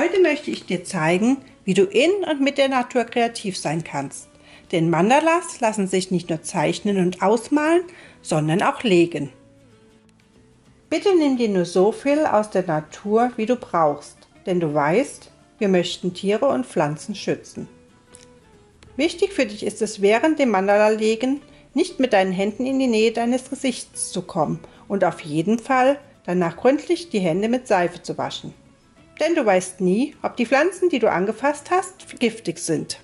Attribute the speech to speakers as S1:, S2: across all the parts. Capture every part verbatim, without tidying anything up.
S1: Heute möchte ich dir zeigen, wie du in und mit der Natur kreativ sein kannst. Denn Mandalas lassen sich nicht nur zeichnen und ausmalen, sondern auch legen. Bitte nimm dir nur so viel aus der Natur, wie du brauchst, denn du weißt, wir möchten Tiere und Pflanzen schützen. Wichtig für dich ist es, während dem Mandala-Legen nicht mit deinen Händen in die Nähe deines Gesichts zu kommen und auf jeden Fall danach gründlich die Hände mit Seife zu waschen. Denn du weißt nie, ob die Pflanzen, die du angefasst hast, giftig sind.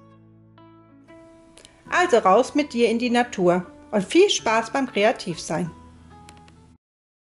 S1: Also raus mit dir in die Natur und viel Spaß beim Kreativsein.